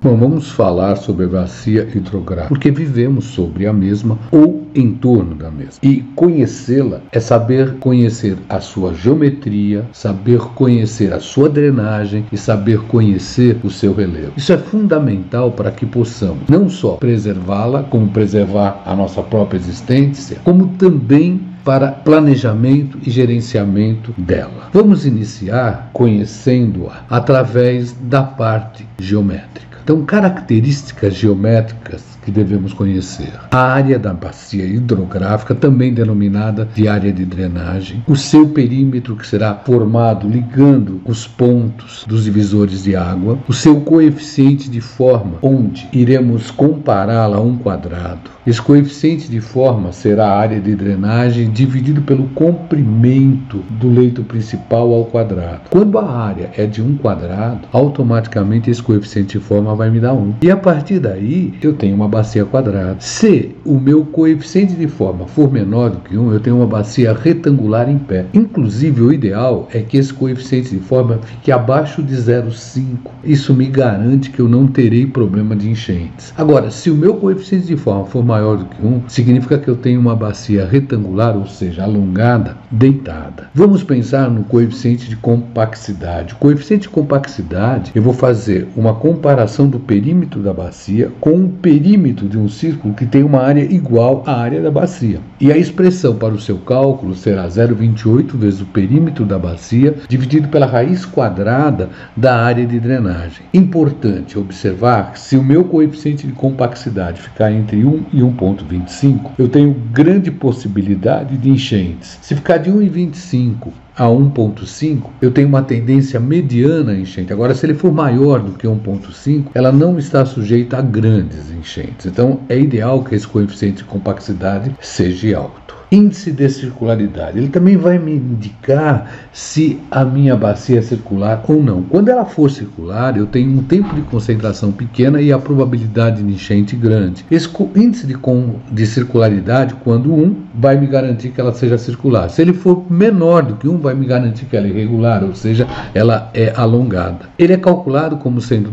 Bom, vamos falar sobre a bacia hidrográfica, porque vivemos sobre a mesma ou em torno da mesma. E conhecê-la é saber conhecer a sua geometria, saber conhecer a sua drenagem e saber conhecer o seu relevo. Isso é fundamental para que possamos não só preservá-la, como preservar a nossa própria existência, como também para planejamento e gerenciamento dela. Vamos iniciar conhecendo-a através da parte geométrica. Então, características geométricas que devemos conhecer. A área da bacia hidrográfica, também denominada de área de drenagem, o seu perímetro, que será formado ligando os pontos dos divisores de água, o seu coeficiente de forma, onde iremos compará-la a um quadrado. Esse coeficiente de forma será a área de drenagem dividido pelo comprimento do leito principal ao quadrado. Quando a área é de um quadrado, automaticamente esse coeficiente de forma vai me dar 1. E a partir daí, eu tenho uma bacia quadrada. Se o meu coeficiente de forma for menor do que 1, eu tenho uma bacia retangular em pé. Inclusive, o ideal é que esse coeficiente de forma fique abaixo de 0,5. Isso me garante que eu não terei problema de enchentes. Agora, se o meu coeficiente de forma for maior do que 1, significa que eu tenho uma bacia retangular, ou seja, alongada, deitada. Vamos pensar no coeficiente de compaxidade. O coeficiente de compaxidade, eu vou fazer uma comparação do perímetro da bacia com o perímetro de um círculo que tem uma área igual à área da bacia. E a expressão para o seu cálculo será 0,28 vezes o perímetro da bacia dividido pela raiz quadrada da área de drenagem. Importante observar que se o meu coeficiente de compaxidade ficar entre 1 e 1,25, eu tenho grande possibilidade de enchentes. Se ficar de 1,25 a 1,5, eu tenho uma tendência mediana a enchente. Agora, se ele for maior do que 1,5, ela não está sujeita a grandes enchentes. Então, é ideal que esse coeficiente de compaxidade seja alto. Índice de circularidade. Ele também vai me indicar se a minha bacia é circular ou não. Quando ela for circular, eu tenho um tempo de concentração pequena e a probabilidade de enchente grande. Esse índice de circularidade, quando 1, vai me garantir que ela seja circular. Se ele for menor do que 1, vai me garantir que ela é irregular, ou seja, ela é alongada. Ele é calculado como sendo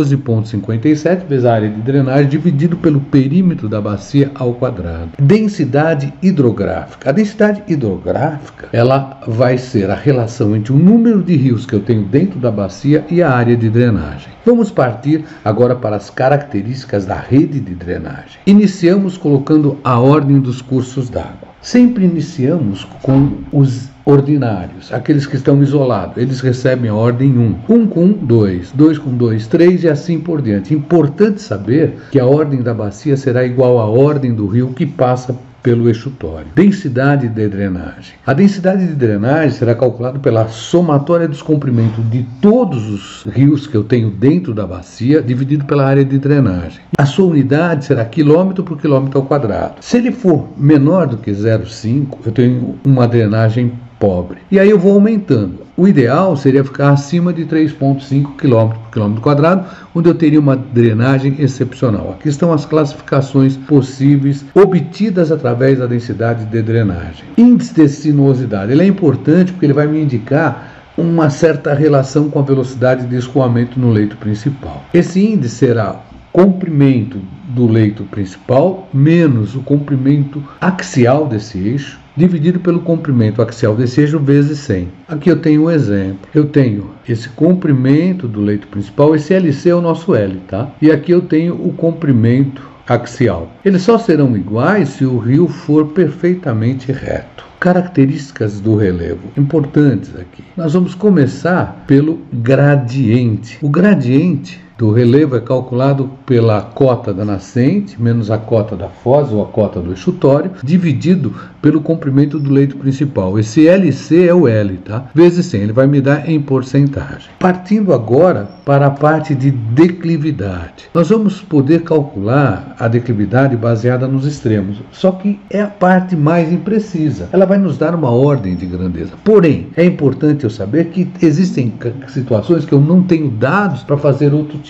12,57 vezes a área de drenagem dividido pelo perímetro da bacia ao quadrado. Densidade hidrográfica. A densidade hidrográfica, ela vai ser a relação entre o número de rios que eu tenho dentro da bacia e a área de drenagem. Vamos partir agora para as características da rede de drenagem. Iniciamos colocando a ordem dos cursos d'água. Sempre iniciamos com os ordinários, aqueles que estão isolados. Eles recebem a ordem 1. 1 com 1, 2. 2 com 2, 3 e assim por diante. Importante saber que a ordem da bacia será igual à ordem do rio que passa pelo exutório. Densidade de drenagem. A densidade de drenagem será calculada pela somatória dos comprimentos de todos os rios que eu tenho dentro da bacia, dividido pela área de drenagem. A sua unidade será quilômetro por quilômetro ao quadrado. Se ele for menor do que 0,5, eu tenho uma drenagem pobre. E aí eu vou aumentando. O ideal seria ficar acima de 3,5 km por quilômetro quadrado, onde eu teria uma drenagem excepcional. Aqui estão as classificações possíveis obtidas através da densidade de drenagem. Índice de sinuosidade. Ele é importante porque ele vai me indicar uma certa relação com a velocidade de escoamento no leito principal. Esse índice será comprimento do leito principal menos o comprimento axial desse eixo, dividido pelo comprimento axial desse eixo vezes 100. Aqui eu tenho um exemplo. Eu tenho esse comprimento do leito principal, esse LC é o nosso L, tá? E aqui eu tenho o comprimento axial. Eles só serão iguais se o rio for perfeitamente reto. Características do relevo, importantes aqui. Nós vamos começar pelo gradiente. O gradiente do relevo é calculado pela cota da nascente, menos a cota da foz ou a cota do exutório, dividido pelo comprimento do leito principal. Esse LC é o L, tá? Vezes 100, ele vai me dar em porcentagem. Partindo agora para a parte de declividade. Nós vamos poder calcular a declividade baseada nos extremos, só que é a parte mais imprecisa. Ela vai nos dar uma ordem de grandeza. Porém, é importante eu saber que existem situações que eu não tenho dados para fazer outro tipo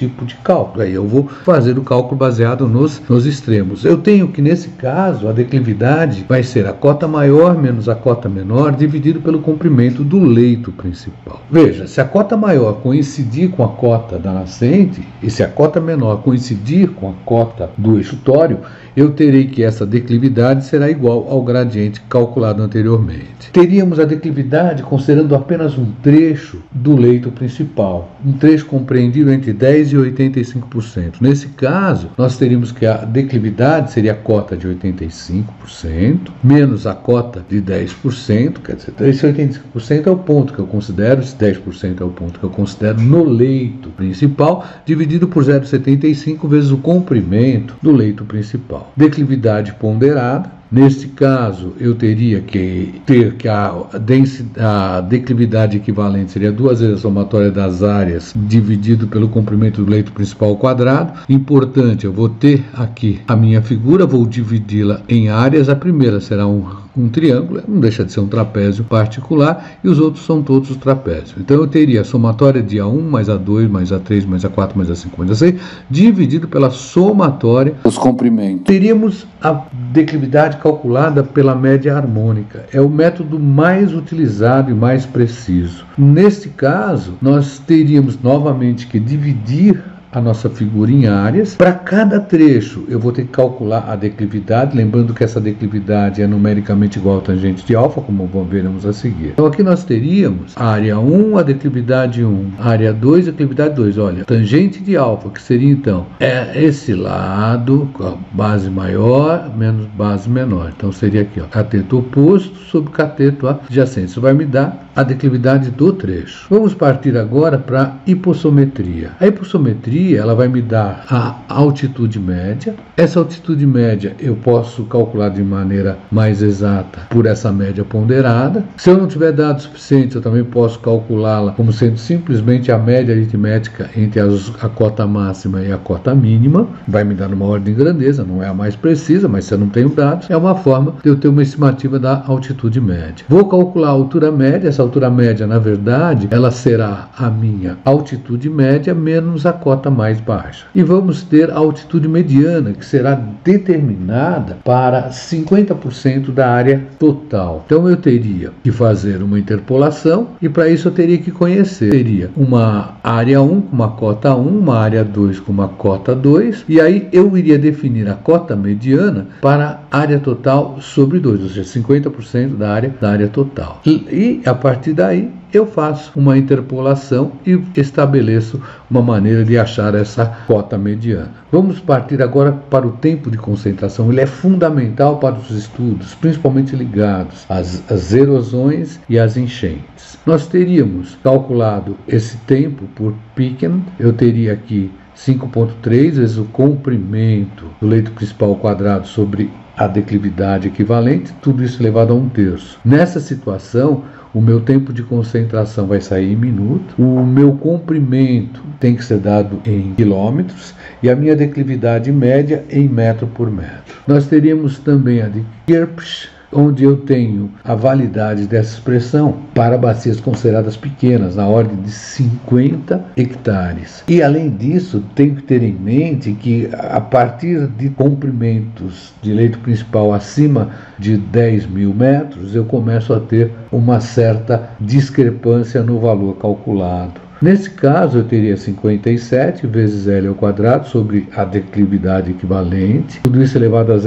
tipo de cálculo. Aí eu vou fazer o cálculo baseado nos extremos. Eu tenho que, nesse caso, a declividade vai ser a cota maior menos a cota menor dividido pelo comprimento do leito principal. Veja, se a cota maior coincidir com a cota da nascente e se a cota menor coincidir com a cota do eixo tório, eu terei que essa declividade será igual ao gradiente calculado anteriormente. Teríamos a declividade considerando apenas um trecho do leito principal, um trecho compreendido entre 10% e 85%. Nesse caso, nós teríamos que a declividade seria a cota de 85%, menos a cota de 10%, quer dizer, esse 85% é o ponto que eu considero, esse 10% é o ponto que eu considero no leito principal, dividido por 0,75 vezes o comprimento do leito principal. Declividade ponderada. Neste caso, eu teria que ter que a declividade equivalente seria 2 vezes a somatória das áreas dividido pelo comprimento do leito principal ao quadrado. Importante, eu vou ter aqui a minha figura, vou dividi-la em áreas. A primeira será um triângulo, não deixa de ser um trapézio particular, e os outros são todos os trapézios. Então eu teria a somatória de A1 mais A2 mais A3 mais A4 mais A5 mais A6 dividido pela somatória dos comprimentos. Teríamos a declividade calculada pela média harmônica. É o método mais utilizado e mais preciso. Neste caso, nós teríamos novamente que dividir a nossa figura em áreas. Para cada trecho eu vou ter que calcular a declividade, lembrando que essa declividade é numericamente igual ao tangente de alfa, como veremos a seguir. Então aqui nós teríamos a área 1, a declividade 1, a área 2, a declividade 2. Olha, tangente de alfa, que seria então esse lado, com a base maior menos base menor. Então seria aqui, ó, cateto oposto sobre cateto adjacente. Isso vai me dar a declividade do trecho. Vamos partir agora para a hipossometria. A hipossometria ela vai me dar a altitude média. Essa altitude média eu posso calcular de maneira mais exata por essa média ponderada. Se eu não tiver dados suficientes, eu também posso calculá-la como sendo simplesmente a média aritmética entre a cota máxima e a cota mínima. Vai me dar numa ordem de grandeza, não é a mais precisa, mas se eu não tenho dados, é uma forma de eu ter uma estimativa da altitude média. Vou calcular a altura média. Essa altura média, na verdade, ela será a minha altitude média menos a cota mais baixa. E vamos ter a altitude mediana, que será determinada para 50% da área total. Então eu teria que fazer uma interpolação e para isso eu teria que conhecer. Teria uma área 1 com uma cota 1, uma área 2 com uma cota 2, e aí eu iria definir a cota mediana para a área total sobre 2, ou seja, 50% da área total. E a partir daí eu faço uma interpolação e estabeleço uma maneira de achar essa cota mediana. Vamos partir agora para o tempo de concentração. Ele é fundamental para os estudos, principalmente ligados às erosões e às enchentes. Nós teríamos calculado esse tempo por Picken. Eu teria aqui 5,3 vezes o comprimento do leito principal ao quadrado sobre a declividade equivalente, tudo isso elevado a 1/3. Nessa situação, o meu tempo de concentração vai sair em minuto, o meu comprimento tem que ser dado em quilômetros e a minha declividade média em metro por metro. Nós teríamos também a de Kirchhoff, onde eu tenho a validade dessa expressão para bacias consideradas pequenas, na ordem de 50 hectares. E além disso, tenho que ter em mente que a partir de comprimentos de leito principal acima de 10.000 metros, eu começo a ter uma certa discrepância no valor calculado. Nesse caso, eu teria 57 vezes L ao quadrado sobre a declividade equivalente, tudo isso elevado a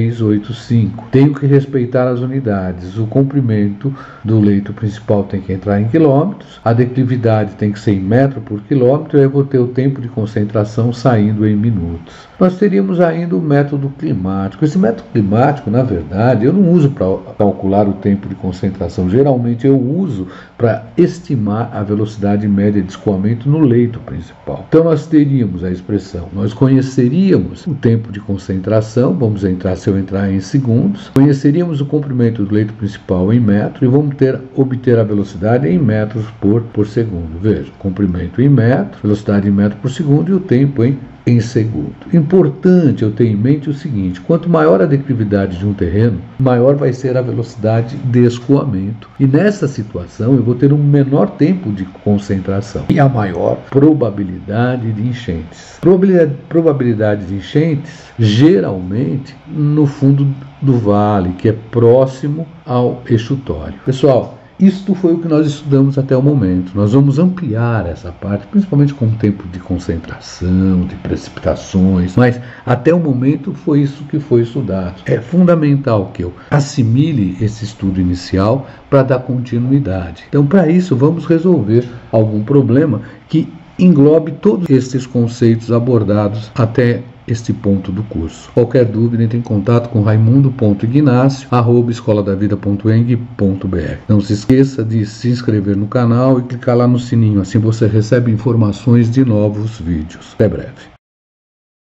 0,385. Tenho que respeitar as unidades. O comprimento do leito principal tem que entrar em quilômetros, a declividade tem que ser em metro por quilômetro, e aí eu vou ter o tempo de concentração saindo em minutos. Nós teríamos ainda o método climático. Esse método climático, na verdade, eu não uso para calcular o tempo de concentração. Geralmente eu uso para estimar a velocidade média de escoamento no leito principal. Então nós teríamos a expressão, nós conheceríamos o tempo de concentração, vamos entrar, se eu entrar em segundos, conheceríamos o comprimento do leito principal em metro e vamos obter a velocidade em metros por segundo. Veja, comprimento em metro, velocidade em metro por segundo e o tempo em em segundo. Importante eu ter em mente o seguinte: quanto maior a declividade de um terreno, maior vai ser a velocidade de escoamento. E nessa situação eu vou ter um menor tempo de concentração e a maior probabilidade de enchentes. Probabilidade de enchentes, geralmente, no fundo do vale, que é próximo ao estuário. Pessoal, isto foi o que nós estudamos até o momento. Nós vamos ampliar essa parte, principalmente com o tempo de concentração, de precipitações, mas até o momento foi isso que foi estudado. É fundamental que eu assimile esse estudo inicial para dar continuidade. Então, para isso, vamos resolver algum problema que englobe todos esses conceitos abordados até este ponto do curso. Qualquer dúvida, entre em contato com raimundo.ignacio@escoladavida.eng.br. Não se esqueça de se inscrever no canal e clicar lá no sininho, assim você recebe informações de novos vídeos. Até breve.